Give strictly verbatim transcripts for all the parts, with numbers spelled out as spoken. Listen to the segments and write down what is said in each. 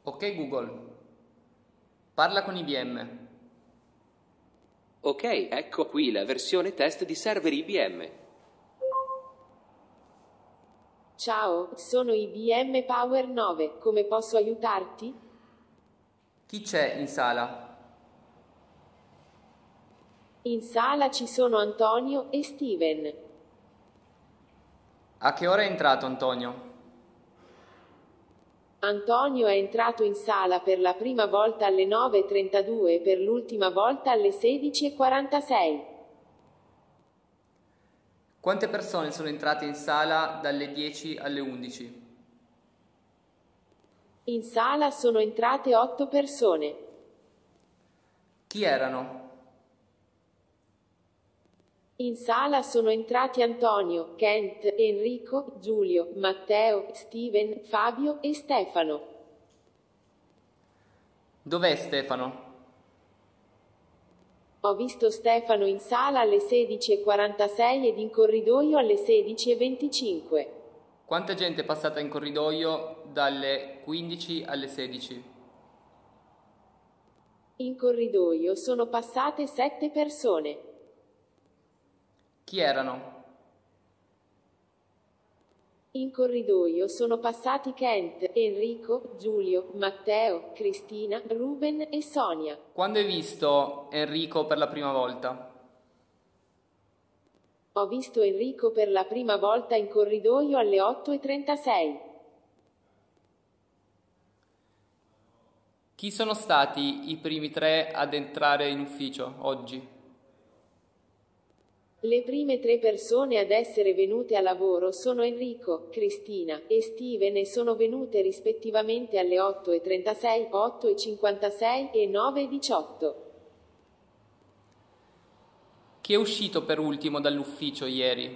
Ok Google, parla con I B M. Ok, ecco qui la versione test di server I B M. Ciao, sono I B M Power nove, come posso aiutarti? Chi c'è in sala? In sala ci sono Antonio e Steven. A che ora è entrato Antonio? Antonio è entrato in sala per la prima volta alle nove e trentadue e per l'ultima volta alle sedici e quarantasei. Quante persone sono entrate in sala dalle dieci alle undici? In sala sono entrate otto persone. Chi erano? In sala sono entrati Antonio, Kent, Enrico, Giulio, Matteo, Steven, Fabio e Stefano. Dov'è Stefano? Ho visto Stefano in sala alle sedici e quarantasei ed in corridoio alle sedici e venticinque. Quanta gente è passata in corridoio dalle quindici alle sedici? In corridoio sono passate sette persone. Chi erano? In corridoio sono passati Kent, Enrico, Giulio, Matteo, Cristina, Ruben e Sonia. Quando hai visto Enrico per la prima volta? Ho visto Enrico per la prima volta in corridoio alle otto e trentasei. Chi sono stati i primi tre ad entrare in ufficio oggi? Le prime tre persone ad essere venute a lavoro sono Enrico, Cristina e Steven e sono venute rispettivamente alle otto e trentasei, otto e cinquantasei e nove e diciotto. Chi è uscito per ultimo dall'ufficio ieri?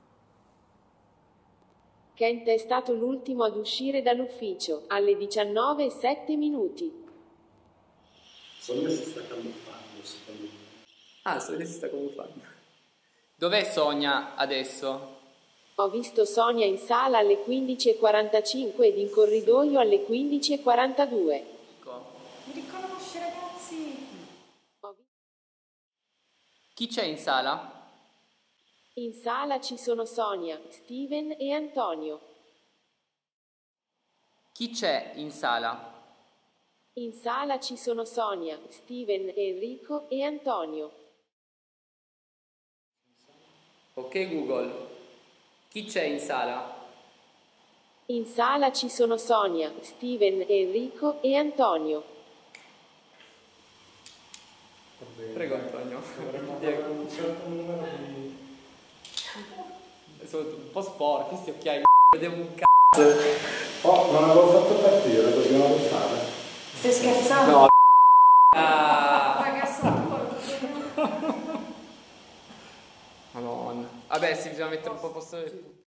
Kent è stato l'ultimo ad uscire dall'ufficio, alle diciannove e sette minuti. Sonia si sta camuffando, secondo me. Ah, Sonia si sta camuffando. Dov'è Sonia adesso? Ho visto Sonia in sala alle quindici e quarantacinque ed in corridoio alle quindici e quarantadue. Mi riconosci, ragazzi? Ho vi- Chi c'è in sala? In sala ci sono Sonia, Steven e Antonio. Chi c'è in sala? In sala ci sono Sonia, Steven, Enrico e Antonio. Ok Google, chi c'è in sala? In sala ci sono Sonia, Steven, Enrico e Antonio. Va bene. Prego Antonio. Dovremmo fare un certo numero di... Sono un po' sporchi questi occhiali, vedevo un c***o. Oh, non avevo fatto partire, dobbiamo rifare. Stai scherzando? No. Ah. Ragazzo tuo. Madonna. Vabbè, sì, bisogna mettere un po' a posto.